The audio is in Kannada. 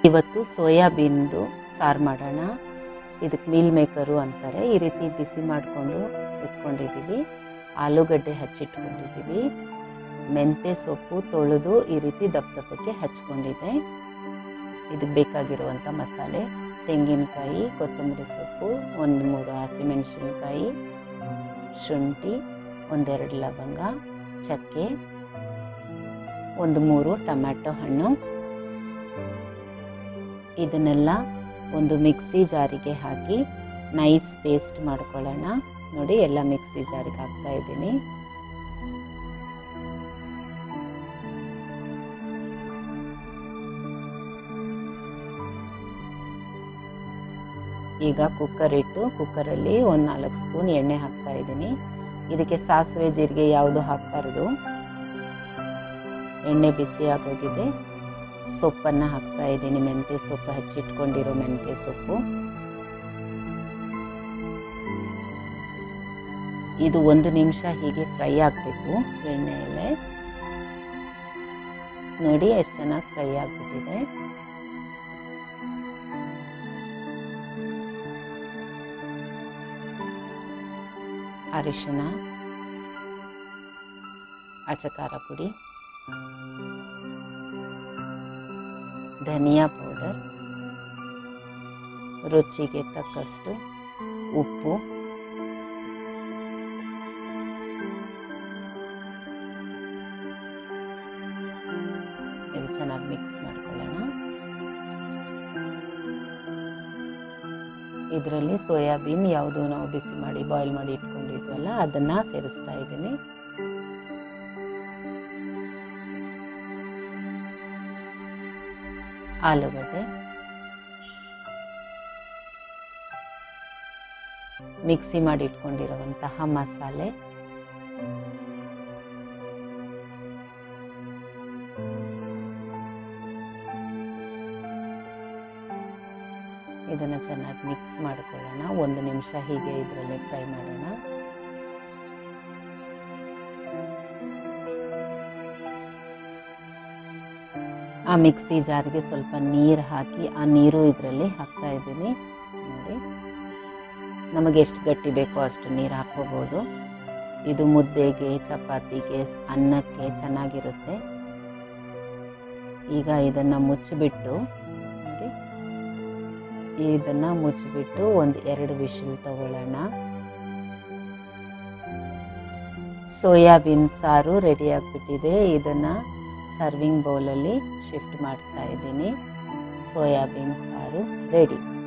ಇವತ್ತು ಸೋಯಾಬೀನ್ದು ಸಾರು ಮಾಡೋಣ. ಇದಕ್ಕೆ ಮೀಲ್ ಮೇಕರು ಅಂತಾರೆ. ಈ ರೀತಿ ಬಿಸಿ ಮಾಡಿಕೊಂಡು ಇಟ್ಕೊಂಡಿದ್ದೀವಿ. ಆಲೂಗಡ್ಡೆ ಹಚ್ಚಿಟ್ಕೊಂಡಿದ್ದೀವಿ. ಮೆಂತ್ಯ ಸೊಪ್ಪು ತೊಳೆದು ಈ ರೀತಿ ದಪ್ಪ ದಪ್ಪಕ್ಕೆ ಹಚ್ಕೊಂಡಿದ್ದೆ. ಇದಕ್ಕೆ ಬೇಕಾಗಿರುವಂಥ ಮಸಾಲೆ: ತೆಂಗಿನಕಾಯಿ, ಕೊತ್ತಂಬರಿ ಸೊಪ್ಪು, 1-3 ಹಸಿಮೆಣಸಿನ್ಕಾಯಿ, ಶುಂಠಿ, 1-2 ಲವಂಗ, ಚಕ್ಕೆ, 1-3 ಟೊಮ್ಯಾಟೊ ಹಣ್ಣು. ಇದನ್ನೆಲ್ಲ ಒಂದು ಮಿಕ್ಸಿ ಜಾರಿಗೆ ಹಾಕಿ ನೈಸ್ ಪೇಸ್ಟ್ ಮಾಡ್ಕೊಳ್ಳೋಣ. ನೋಡಿ, ಎಲ್ಲ ಮಿಕ್ಸಿ ಜಾರಿಗೆ ಹಾಕ್ತಾ ಇದ್ದೀನಿ. ಈಗ ಕುಕ್ಕರ್ ಇಟ್ಟು ಕುಕ್ಕರಲ್ಲಿ 1-4 ಸ್ಪೂನ್ ಎಣ್ಣೆ ಹಾಕ್ತಾ ಇದ್ದೀನಿ. ಇದಕ್ಕೆ ಸಾಸಿವೆ ಜೀರಿಗೆ ಯಾವುದು ಹಾಕ್ಬಾರ್ದು. ಎಣ್ಣೆ ಬಿಸಿ ಆಗೋಗಿದೆ. ಸೊಪ್ಪನ್ನು ಹಾಕ್ತಾ ಇದ್ದೀನಿ. ಮೆಂತ್ಯ ಸೊಪ್ಪು, ಹಚ್ಚಿಟ್ಕೊಂಡಿರೋ ಮೆಂತ್ಯ ಸೊಪ್ಪು. ಇದು 1 ನಿಮಿಷ ಹೀಗೆ ಫ್ರೈ ಆಗಬೇಕು ಎಣ್ಣೆಯಲ್ಲೇ. ನೋಡಿ ಎಷ್ಟು ಚೆನ್ನಾಗಿ ಫ್ರೈ ಆಗಿಬಿಟ್ಟಿದೆ. ಅರಿಶಿನ, ಅಚಕಾರ ಪುಡಿ, ಧನಿಯಾ ಪೌಡರ್, ರುಚಿಗೆ ತಕ್ಕಷ್ಟು ಉಪ್ಪು, ಇದು ಚೆನ್ನಾಗಿ ಮಿಕ್ಸ್ ಮಾಡ್ಕೊಳ್ಳೋಣ. ಇದರಲ್ಲಿ ಸೋಯಾಬೀನ್ ಯಾವುದು ನಾವು ಬಿಸಿ ಮಾಡಿ ಬಾಯ್ಲ್ ಮಾಡಿ ಇಟ್ಕೊಂಡಿದ್ವಲ್ಲ ಅದನ್ನು ಸೇರಿಸ್ತಾ ಇದ್ದೀನಿ. ಆಲೂಗಡ್ಡೆ, ಮಿಕ್ಸಿ ಮಾಡಿ ಇಟ್ಕೊಂಡಿರುವಂತಹ ಮಸಾಲೆ, ಇದನ್ನು ಚೆನ್ನಾಗಿ ಮಿಕ್ಸ್ ಮಾಡ್ಕೊಳ್ಳೋಣ. 1 ನಿಮಿಷ ಹೀಗೆ ಇದರಲ್ಲೇ ಫ್ರೈ ಮಾಡೋಣ. ಆ ಮಿಕ್ಸಿ ಜಾರ್ಗೆ ಸ್ವಲ್ಪ ನೀರು ಹಾಕಿ ಆ ನೀರು ಇದರಲ್ಲಿ ಹಾಕ್ತಾ ಇದ್ದೀನಿ. ನೋಡಿ, ನಮಗೆ ಎಷ್ಟು ಗಟ್ಟಿ ಬೇಕೋ ಅಷ್ಟು ನೀರು ಹಾಕ್ಕೋಬೋದು. ಇದು ಮುದ್ದೆಗೆ, ಚಪಾತಿಗೆ, ಅನ್ನಕ್ಕೆ ಚೆನ್ನಾಗಿರುತ್ತೆ. ಈಗ ಇದನ್ನು ಮುಚ್ಚಿಬಿಟ್ಟು ನೋಡಿ, ಇದನ್ನು ಮುಚ್ಚಿಬಿಟ್ಟು 1-2 ವಿಶಿಲ್ ತಗೊಳ್ಳೋಣ. ಸೋಯಾಬೀನ್ ಸಾರು ರೆಡಿ ಆಗಿಬಿಟ್ಟಿದೆ. ಇದನ್ನು ಸರ್ವಿಂಗ್ ಬೌಲಲ್ಲಿ ಶಿಫ್ಟ್ ಮಾಡ್ತಾ ಇದ್ದೀನಿ. ಸೋಯಾಬೀನ್ ಸಾರು ರೆಡಿ.